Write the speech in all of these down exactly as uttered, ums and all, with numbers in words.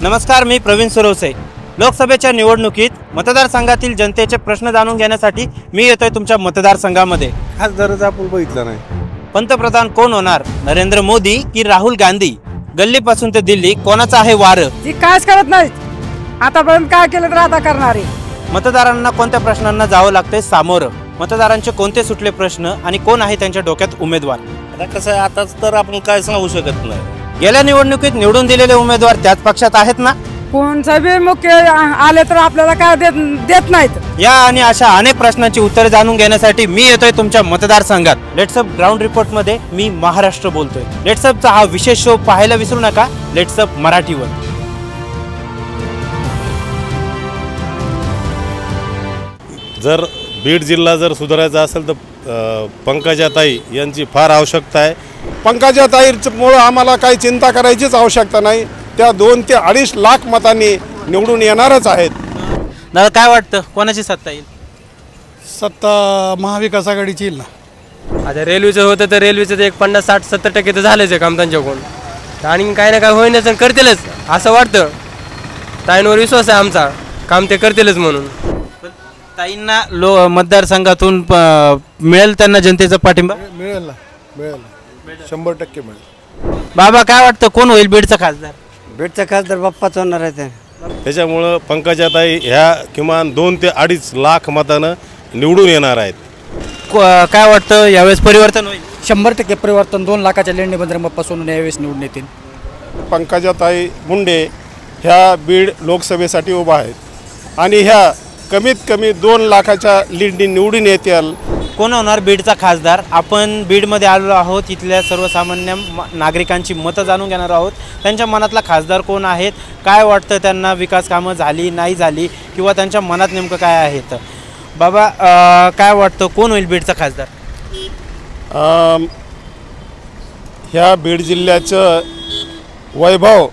नमस्कार, मी प्रवीण सुरवसे। लोकसभेच्या निवडणुकीत मतदारसंघातील जनतेचे प्रश्न जाणून घेण्यासाठी मी येतोय तुमच्या मतदारसंघामध्ये। खासदाराचा आपण बघितला नाही। पंतप्रधान कोण होणार, नरेंद्र मोदी की राहुल गांधी? गल्लीपासून ते दिल्ली कोणाचं आहे वारं? जी कायच करत नाहीत, आतापर्यंत काय केलं तर आता करणार आहे। मतदारांना कोणत्या प्रश्नांना जावं लागतंय सामोरं? मतदारांचे कोणते सुटले प्रश्न आणि कोण आहे त्यांच्या डोक्यात उमेदवार? आता कसं आहे, आताच तर आपण काय सांगू शकत नाही। गेल्या निवडणुकीत निवडून दिलेले उमेदवार त्याच पक्षात आहेत ना? कोणचा बी मुख्य आले तर आपल्याला काय देत देत नाहीत। या आणि अशा अनेक प्रश्नांची उत्तरे जाणून घेण्यासाठी मी येतोय तुमच्या मतदारसंघात। लेट्सअप ग्राउंड रिपोर्ट मध्ये मी महाराष्ट्र बोलतोय। लेट्सअपचा हा विशेष शो पाहायला विसरू नका, लेट्सअप मराठीवर। जर बीड जिल्हा जर सुधारायचा असेल तर पंकजाताई यांची फार आवश्यकता आहे। पंकजाताईमुळे आम्हाला काही चिंता करायचीच आवश्यकता नाही। त्या दोन ते अडीच लाख मतांनी निवडून येणारच आहेत। दादा, काय वाटतं कोणाची सत्ता येईल? सत्ता महाविकास आघाडीची येईल ना। आता रेल्वेचं होतं तर रेल्वेचं ते एक पन्नास साठ सत्तर टक्के तर झालंच आहे काम त्यांच्याकडून, आणि काय ना काय होईनच आणि करतीलच असं वाटतं। ताईंवर विश्वास आहे आमचा, काम ते करतीलच म्हणून। ताईंना लो मतदारसंघातून मिळेल त्यांना जनतेचा पाठिंबा? मिळेल ना, मिळेल, शंभर टक्के मिळेल। बाबा, काय वाटतं कोण होईल बीडचा खासदार? बीडचा खासदार बाप्पाच होणार आहे। त्याच्यामुळं पंकजाताई ह्या किमान दोन ते अडीच लाख मतानं निवडून येणार आहेत। काय वाटतं यावेळेस परिवर्तन होईल? शंभर टक्के परिवर्तन, दोन लाखाच्या लेंडी बंदरापासून यावेळेस निवडून येतील। पंकजाताई मुंडे ह्या बीड लोकसभेसाठी उभा आहेत आणि ह्या कमीत कमी दोन लाखाच्या लीडनी निवडून येतील। कोण होणार बीडचा खासदार? आपण बीडमध्ये आलेलो आहोत, इथल्या सर्वसामान्य नागरिकांची मतं जाणून घेणार आहोत। त्यांच्या मनातला खासदार कोण आहेत, काय वाटतं त्यांना, विकास कामं झाली नाही झाली किंवा त्यांच्या मनात नेमकं काय आहे? तर बाबा, काय वाटतं कोण होईल बीडचा खासदार? ह्या बीड जिल्ह्याचं वैभव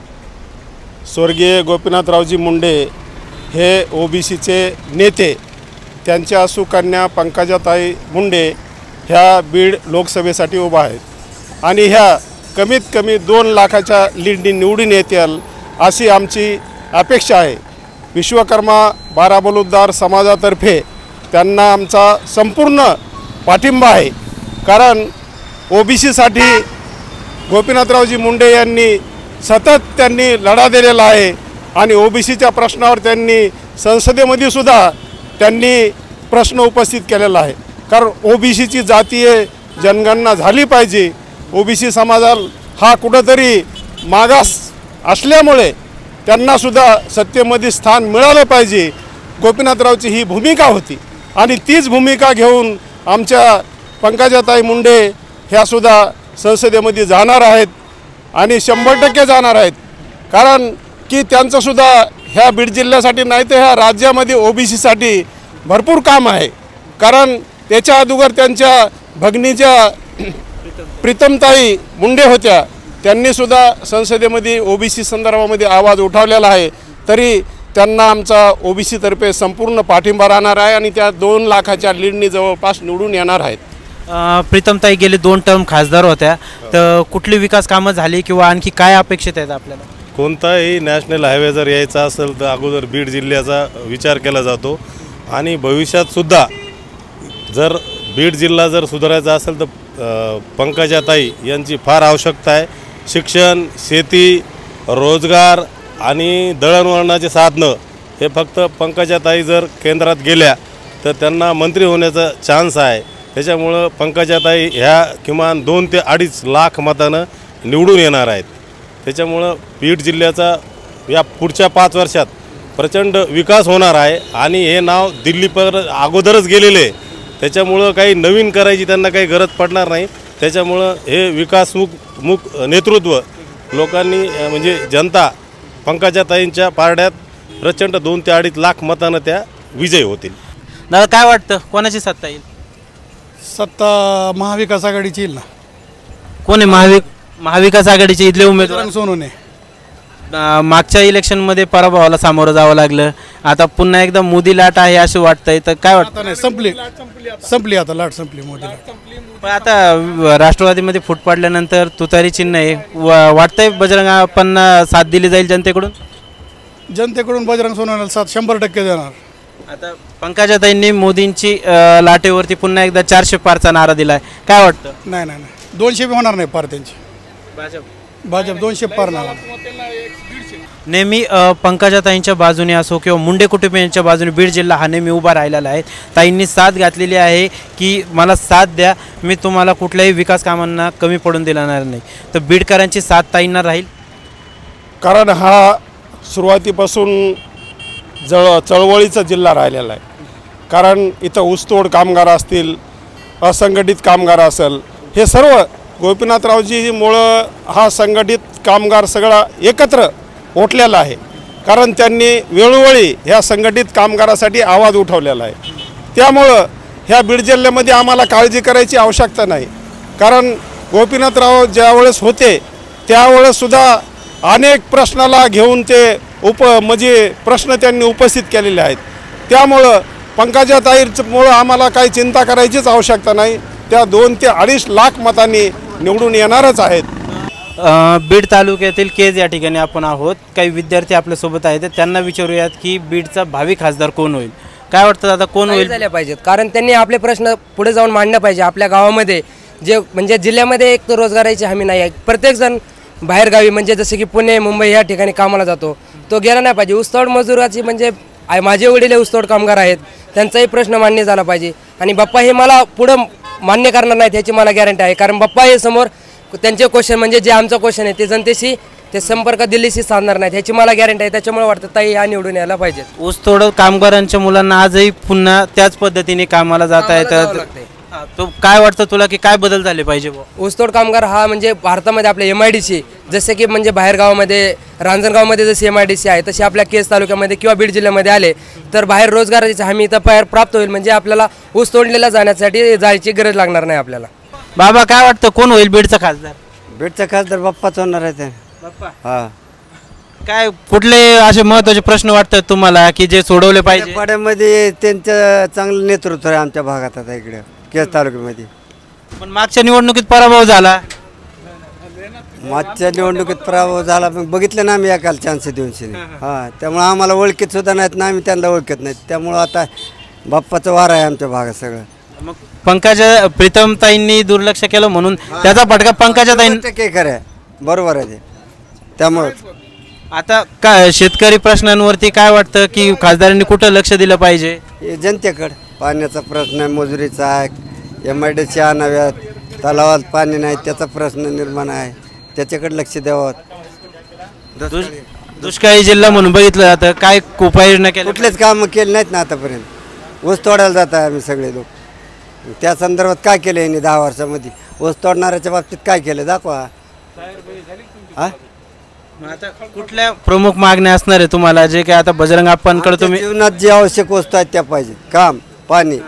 स्वर्गीय गोपीनाथरावजी मुंडे हे ओबीसीचे नेते, त्यांच्या सुकन्या पंकजाताई मुंडे ह्या बीड लोकसभेसाठी उभा आहेत आणि ह्या कमीत कमी दोन लाखाच्या लीडनी निवडून येतील अशी आमची अपेक्षा आहे। विश्वकर्मा बारा बलुतदार समाजातर्फे त्यांना आमचा संपूर्ण पाठिंबा आहे, कारण ओबीसीसाठी गोपीनाथरावजी मुंडे यांनी सतत त्यांनी लढा दिलेला आहे आणि ओबीसीच्या प्रश्नावर त्यांनी संसदेमध्ये सुद्धा त्यांनी प्रश्न उपस्थित केलेला आहे। कारण ओबीसीची जातीय जनगणना झाली पाहिजे। ओबीसी समाजाला हा कुठंतरी मागास असल्यामुळे त्यांनासुद्धा सत्तेमध्ये स्थान मिळालं पाहिजे, गोपीनाथरावची ही भूमिका होती आणि तीच भूमिका घेऊन आमच्या पंकजाताई मुंडे ह्यासुद्धा संसदेमध्ये जाणार आहेत आणि शंभर टक्के जाणार आहेत। कारण की त्यांचंसुद्धा ह्या बीड जिल्ह्यासाठी नाही तर ह्या राज्यामध्ये ओबीसीसाठी भरपूर काम आहे। कारण त्याच्या अगोदर त्यांच्या भगिनीच्या प्रीतमताई मुंडे होत्या, त्यांनीसुद्धा संसदेमध्ये ओबीसी संदर्भामध्ये आवाज उठवलेला आहे, तरी त्यांना आमचा ओबीसीतर्फे संपूर्ण पाठिंबा राहणार आहे आणि त्या दोन लाखाच्या लीडनी जवळपास निवडून येणार आहेत। प्रीतमताई गेले दोन टर्म खासदार होत्या, तर कुठली विकास कामं झाली किंवा आणखी काय अपेक्षित आहेत आपल्याला? कोणताही नॅशनल हायवे जर यायचा असेल तर अगोदर बीड जिल्ह्याचा विचार केला जातो आणि भविष्यातसुद्धा जर बीड जिल्हा जर सुधारायचा असेल तर पंकजाताई यांची फार आवश्यकता आहे। शिक्षण, शेती, रोजगार आणि दळणवळणाचे साधनं हे फक्त पंकजाताई जर केंद्रात गेल्या तर त्यांना मंत्री होण्याचा चान्स आहे। त्याच्यामुळं पंकजाताई ह्या किमान दोन ते अडीच लाख मतानं निवडून येणार आहेत। त्याच्यामुळं बीड जिल्ह्याचा या पुढच्या पाच वर्षात प्रचंड विकास होणार आहे आणि हे नाव दिल्लीपर अगोदरच गेलेले, त्याच्यामुळं काही नवीन करायची त्यांना काही गरज पडणार नाही। त्याच्यामुळं हे विकासमुख मुख नेतृत्व लोकांनी म्हणजे जनता पंकजाताईंच्या पारड्यात प्रचंड दोन ते अडीच लाख मतानं त्या विजयी होतील। दादा, काय वाटतं कोणाची सत्ता येईल? सत्ता महाविकास आघाडीची येईल ना। कोण आहे महाविक महाविकास आघाडीचे इथले उमेदवार? सोनवणे। मागच्या इलेक्शनमध्ये पराभवाला सामोरं जावं लागलं, आता पुन्हा एकदा मोदी लाट आहे असं वाटतंय, तर काय वाटतं? नाही, संपली संपली आता लाट संपली, मोदी लाट। पण आता राष्ट्रवादीमध्ये फूट पडल्यानंतर तुतारी चिन्ह आहे, वाटतंय बजरंग आपण साथ दिली जाईल जनतेकडून? जनतेकडून बजरंग सोनवण्याला साथ शंभर टक्के देणार। आता पंकजाताईंनी मोदींची अ, लाटेवरती पुन्हा एकदा चारशे पारचा नारा दिलाय, काय वाटतं? नाही नाही नाही दोनशे बी होणार नाही पार त्यांची, भाजप भाजप दोनशे पार नाही। नेहमी अ, पंकजाताईंच्या बाजूने असो किंवा मुंडे कुटुंबियांच्या बाजूने बीड जिल्हा हा नेहमी उभा राहिलेला आहे। ताईंनी साथ घातलेली आहे की मला साथ द्या, मी तुम्हाला कुठल्याही विकास कामांना कमी पडून देणार नाही, तर बीडकरांची साथ ताईंना राहील। कारण हा सुरुवातीपासून जळ चळवळीचा जिल्हा राहिलेला आहे। कारण इथं ऊसतोड कामगार असतील, असंघटित कामगार असेल, हे सर्व गोपीनाथरावजीमुळं हा संघटित कामगार सगळा एकत्र ओटलेला आहे। कारण त्यांनी वेळोवेळी ह्या संघटित कामगारासाठी आवाज उठवलेला आहे। त्यामुळं ह्या बीड जिल्ह्यामध्ये आम्हाला काळजी करायची आवश्यकता नाही। कारण गोपीनाथराव ज्यावेळेस होते त्यावेळेससुद्धा अनेक प्रश्नाला घेऊन ते उप म्हणजे प्रश्न त्यांनी उपस्थित केलेले आहेत। त्यामुळं पंकजाताईंमुळं आम्हाला काही चिंता करायचीच आवश्यकता नाही। त्या दोन ते अडीच लाख मतांनी निवडून येणारच आहेत। बीड तालुक्यातील केज या ठिकाणी आपण आहोत, काही विद्यार्थी आपल्यासोबत आहेत, त्यांना विचारूयात की बीडचा भावी खासदार कोण होईल, काय वाटतं दादा कोण होईल? झाले पाहिजेत, कारण त्यांनी आपले प्रश्न पुढे जाऊन मांडले पाहिजे। आपल्या गावामध्ये जे म्हणजे जिल्ह्यामध्ये एक तर रोजगाराची हमी नाही आहे, प्रत्येकजण बाहेरगावी म्हणजे जसे की पुणे मुंबई या ठिकाणी कामाला जातो, तो गेला नाही पाहिजे। ऊसतोड मजुराची म्हणजे माझे वडील ऊसतोड कामगार आहेत, त्यांचाही प्रश्न मान्य झाला पाहिजे। आणि बाप्पा हे मला पुढं मान्य करणार नाहीत ह्याची मला गॅरंटी आहे, कारण बाप्पा हे समोर त्यांचे क्वेश्चन म्हणजे जे आमचं क्वेश्चन आहे ते जनतेशी ते संपर्क दिल्लीशी साधणार नाहीत ह्याची मला गॅरंटी आहे। त्याच्यामुळे वाटतं ताई ह्या निवडून यायला पाहिजे। ऊसतोड कामगारांच्या मुलांना आजही पुन्हा त्याच पद्धतीने कामाला जाता येतात, तो काय वाटतं तुला की काय बदल झाले पाहिजे? ऊसतोड कामगार हा म्हणजे भारतामध्ये आपल्या एम आय डी सी जसे की म्हणजे बाहेर गावामध्ये रांजणगावमध्ये जशी एम आय डी सी आहे तशी आपल्या केस तालुक्यामध्ये किंवा बीड जिल्ह्यामध्ये आले तर बाहेर रोजगाराची हमी इथं बाहेर प्राप्त होईल, म्हणजे आपल्याला ऊस तोडलेला जाण्यासाठी जायची गरज लागणार नाही आपल्याला। बाबा काय वाटतं कोण होईल बीडचा खासदार? बीडचा खासदार बाप्पाच होणार आहे ते। बाप्पा हा काय कुठले असे महत्त्वाचे प्रश्न वाटतात तुम्हाला की जे सोडवले पाहिजे? पाड्यामध्ये त्यांचं चांगलं नेतृत्व आहे आमच्या भागात आता इकडे केस तालुक्यामध्ये। पण मागच्या निवडणुकीत पराभव झाला, मागच्या निवडणुकीत पराभव झाला, पण बघितलं ना आम्ही एकाला चान्स देऊन हां, त्यामुळे आम्हाला ओळखीत सुद्धा नाहीत ना आम्ही त्यांना ओळखत नाहीत, त्यामुळं आता बाप्पाचं वार आहे आमच्या भागात सगळं। मग पंकजा प्रीतमताईंनी दुर्लक्ष केलं म्हणून त्याचा फटका पंकजाताईं टक्के खरं आहे, बरोबर आहे ते। त्यामुळं आता काय शेतकरी प्रश्नांवरती काय वाटतं की खासदारांनी कुठं लक्ष दिलं पाहिजे? हे जनतेकडं पाण्याचा प्रश्न आहे, मजुरीचा आहे, एम आय डी सी आणाव्यात, तलावात पाणी नाही त्याचा प्रश्न निर्माण आहे, त्याच्याकडे लक्ष द्यावं। दुष्काळी जिल्हा म्हणून बघितलं जातं, काय उपाययोजना केल्या? कुठलेच कामं केले नाहीत ना आतापर्यंत। ऊस तोडायला जात आहे आम्ही सगळे लोक, त्या संदर्भात काय केलं यांनी दहा वर्षामध्ये? ऊस तोडणाऱ्याच्या बाबतीत काय केलं दाखवा। हा आता कुठल्या प्रमुख मागण्या असणार आहे तुम्हाला जे काय आता बजरंग आप्पांकडे तुम्ही? जीवनात जे आवश्यक वस्तू आहेत त्या पाहिजेत, काम पाणी।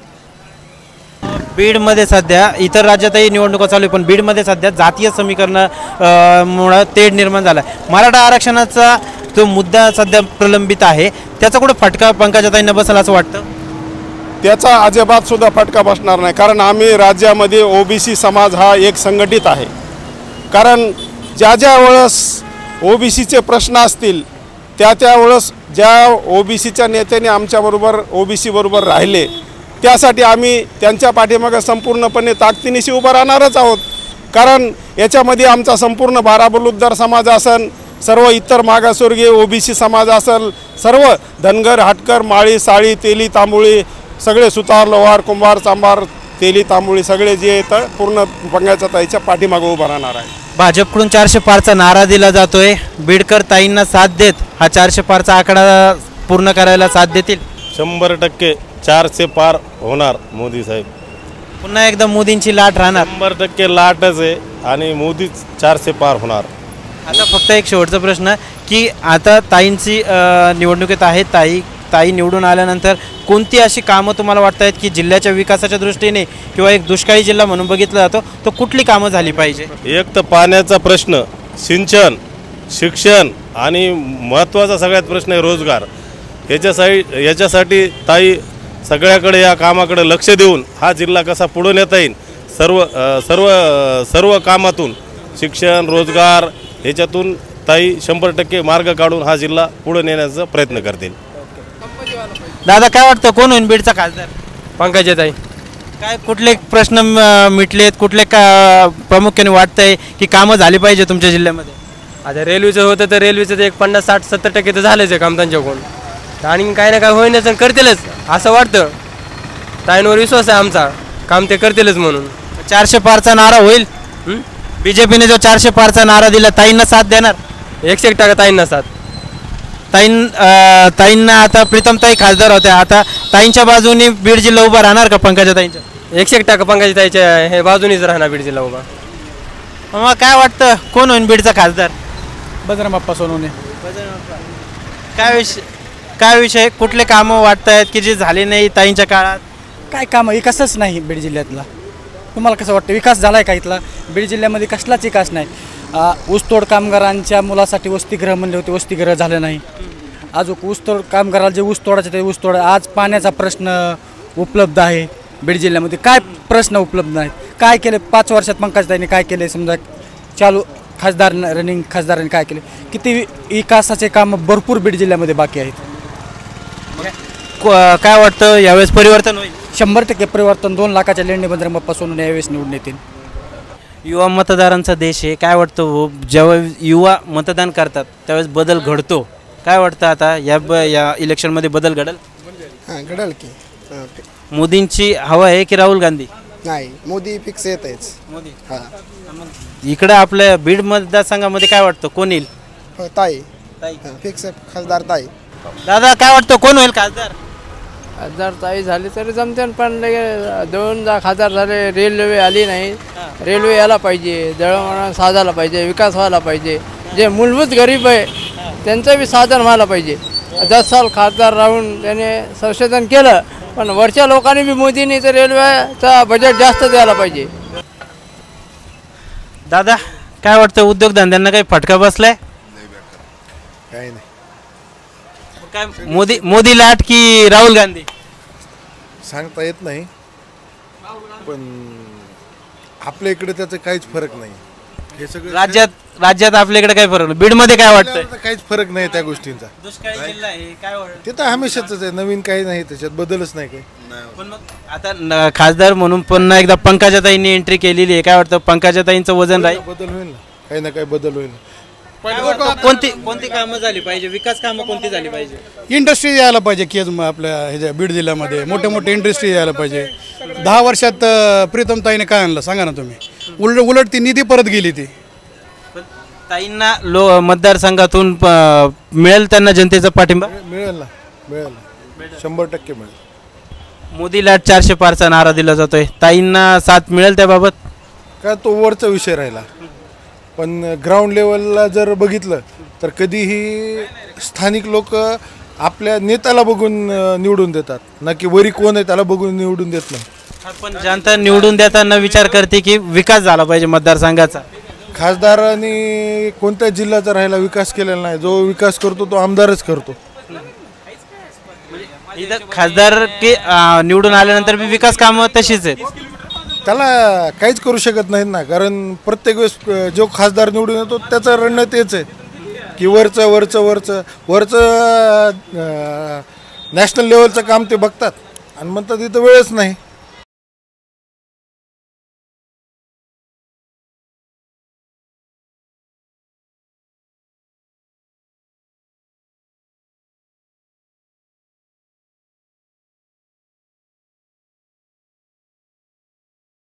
बीडमध्ये सध्या इतर राज्यातही निवडणुका चालू आहे, पण बीडमध्ये सध्या जातीय समीकरणामुळं तेढ निर्माण झाला आहे। मराठा आरक्षणाचा जो मुद्दा सध्या प्रलंबित आहे त्याचा कुठं फटका पंकजाताईंना बसेल असं वाटतं? त्याचा अजिबात सुद्धा फटका बसणार नाही। कारण आम्ही राज्यामध्ये ओबीसी समाज हा एक संघटित आहे। कारण ज्या ज्या वेळेस ओबीसीचे प्रश्न असतील त्या त्यावेळेस ज्या ओबीसीच्या नेत्याने आमच्याबरोबर ओबीसी बरोबर राहिले त्यासाठी आम्ही त्यांच्या पाठीमागे संपूर्णपणे ताकदीनिशी उभं राहणारच आहोत। कारण याच्यामध्ये आमचा संपूर्ण बाराबलुद्दार समाज असेल, सर्व इतर मागासवर्गीय ओबीसी समाज असेल, सर्व धनगर हाटकर माळी साळी तेली तांबुळी सगळे सुतार लोहार कुंभार चांभार तेली तांबुळी सगळे जे येतं पूर्ण पंकजाताईच्या पाठीमागे उभं राहणार आहे। भाजपकडून चारशे पारचा नारा दिला जातोय, बीडकर ताईंना साथ देत हा चारशे पारचा आकडा पूर्ण करायला साथ देतील? शंभर टक्के चारशे पार होणार मोदी साहेब। पुन्हा एकदा मोदींची लाट राहणार? शंभर टक्के लाटच आहे आणि मोदीच चारशे पार होणार। आता फक्त एक शेवटचा प्रश्न की आता ताईंची निवडणुकीत आहे, ताई ताई निवडून आल्यानंतर कोणती अशी कामं तुम्हाला वाटत आहेत की जिल्ह्याच्या विकासाच्या दृष्टीने किंवा एक दुष्काळी जिल्हा म्हणून बघितलं जातो तो कुठली कामं झाली पाहिजे? एक तर पाण्याचा प्रश्न, सिंचन, शिक्षण आणि महत्त्वाचा सगळ्यात प्रश्न आहे रोजगार। याच्यासाठी याच्यासाठी ताई सगळ्याकडे या कामाकडे लक्ष देऊन हा जिल्हा कसा पुढे नेता येईल सर्व सर्व सर्व कामातून शिक्षण रोजगार याच्यातून ताई शंभर टक्के मार्ग काढून हा जिल्हा पुढे नेण्याचा प्रयत्न करतील. दादा काय वाटतं कोण होईल बीडचा खासदार? पंकजाताई. काय कुठले प्रश्न अं, मिटलेत, कुठले का प्रामुख्याने वाटतंय की कामं झाली पाहिजे तुमच्या जिल्ह्यामध्ये? आता रेल्वेचं होतं तर रेल्वेचं तर एक पन्नास साठ सत्तर टक्के तर झालंच आहे काम त्यांच्याकडून, आणि काही ना काय होईनच आणि करतीलच असं वाटतं. ताईंवर विश्वास आहे आमचा, काम ते करतीलच म्हणून. चारशे पारचा नारा होईल? बीजेपीने जो चारशे पारचा नारा दिला ताईंना साथ देणार? एकशे एक टक्का ताईंना साथ. ताईं अं, ताईंना आता प्रीतमताई खासदार होत्या, आता ताईंच्या बाजूने बीड जिल्हा उभा राहणार का पंकजा ताईंच्या? एकशे एक टक्का पंकजाताईच्या हे बाजूनीच राहणार बीड जिल्हा उभा. मग काय वाटतं कोण होईल बीडचा खासदार? बजरंग बाप्पा सोनवणे. काय विषय काय विषय कुठले कामं वाटत आहेत की जे झाले नाही ताईंच्या काळात? काय काम, विकासच नाही बीड जिल्ह्यातला. तुम्हाला कसं वाटतं विकास झाला आहे का इथला? बीड जिल्ह्यामध्ये कसलाच विकास नाही. आ, ऊसतोड कामगारांच्या मुलासाठी वसतिगृह म्हणले होते, वसतिगृह झालं नाही. अजून ऊसतोड कामगाराला जे ऊस तोडायचे ते ऊस तोड. आज पाण्याचा प्रश्न उपलब्ध आहे बीड जिल्ह्यामध्ये, काय प्रश्न उपलब्ध नाहीत. काय केले पाच वर्षात पंकजाताईंनी काय केले? समजा चालू खासदार रनिंग खासदारांनी काय केले? किती विकासाचे कामं भरपूर बीड जिल्ह्यामध्ये बाकी आहेत. क- काय वाटतं यावेळेस परिवर्तन होईल? शंभर टक्के परिवर्तन. दोन लाखाच्या लेंडी बजरंग बाप्पा सोनवणे यावेळेस निवडून येतील. युवा मतदारांचा देश आहे. काय वाटतं हो, जेव्हा युवा मतदान करतात त्यावेळेस बदल घडतो. काय वाटतं आता या ब या इलेक्शनमध्ये बदल घडल? हां घडल की. हां मोदींची हवा आहे की राहुल गांधी? नाही, मोदी फिक्स येत आहेच. मोदी. हां इकडं आपल्या बीड मतदारसंघामध्ये काय वाटतं कोण येईल? हो, ताई ताई. फिक्स खासदार ताई. दादा काय वाटतं कोण होईल खासदार? हजार ताई झाली तरी जमते, पण लगे दोन हजार झाले, रेल्वे आली नाही. रेल्वे यायला पाहिजे, दळणवळण साधायला पाहिजे, विकास व्हायला पाहिजे. जे मूलभूत गरीब आहे त्यांचं बी साधन व्हायला पाहिजे. दस साल खासदार राहून त्याने संशोधन केलं, पण वरच्या लोकांनी बी मोदींनी तर रेल्वेचा बजेट जास्त द्यायला पाहिजे. दादा काय वाटतं उद्योगधंद्यांना काही फटका बसलाय? काही नाही, काय मोदी मोदी लाट की राहुल गांधी? सांगता येत नाही, पण आपल्या इकडे त्याचा काहीच फरक नाही. हे सगळं राज्यात राज्यात आपल्याकडे काय फरक नाही. बीडमध्ये काय वाटतंय? आपल्याला काहीच फरक नाही त्या गोष्टींचा. दुष्काळी जिल्हा आहे काय वाटतं? ते तर हमेशाच आहे, नवीन काही नाही, त्याच्यात बदलच नाही काही. पण मग आता न- खासदार म्हणून पुन्हा एकदा पंकजाताईंनी एंट्री केलेली आहे. काय वाटतं पंकजाताईंचं वजन राहील? बदल होईल ना, काही ना काही बदल होईल. काय वाटतं कोणती कोणती कामं झाली पाहिजे? विकास कामं कोणती झाली पाहिजे? इंडस्ट्री यायला पाहिजे की आपल्या ह्याच्या बीड जिल्ह्यामध्ये मोठे मोठे इंडस्ट्री यायला पाहिजे. दहा वर्षात अं, प्रीतमताईने काय आणलं सांगा ना तुम्ही? उलट उलट ती निधी परत गेली. ती पण ताईंना लो मतदारसंघातून प- मिळेल त्यांना जनतेचा पाठिंबा? मिळेल ना, मिळेल ना, शंभर टक्के मिळेल. मोदी लाट चारशे पारचा नारा दिला जातोय, ताईंना साथ मिळेल त्याबाबत? काय तो वरचा विषय राहिला, पण ग्राउंड लेवलला जर बघितलं तर कधीही स्थानिक लोक आपल्या नेत्याला बघून अं, निवडून देतात ना, की वरी कोण आहे त्याला बघून निवडून देत नाही. पण जनता निवडून देताना विचार करते की विकास झाला पाहिजे मतदारसंघाचा. खासदारांनी कोणत्या जिल्ह्याचा राहिला विकास केलेला नाही. जो विकास करतो तो आमदारच करतो. इथं खासदार की अं, निवडून आल्यानंतर बी विकास कामं तशीच आहेत. त्याला काहीच करू शकत नाहीत ना, कारण प्रत्येक वेळेस अं, जो खासदार निवडून येतो त्याचं रणं तेच आहे की वरचं वरचं वरचं वरचं नॅशनल लेवलचं काम ते बघतात आणि म्हणतात इथं वेळच नाही.